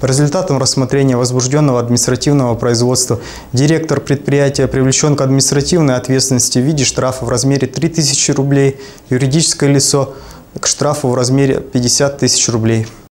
По результатам рассмотрения возбужденного административного производства директор предприятия привлечен к административной ответственности в виде штрафа в размере 3000 рублей, юридическое лицо к штрафу в размере 50 000 рублей.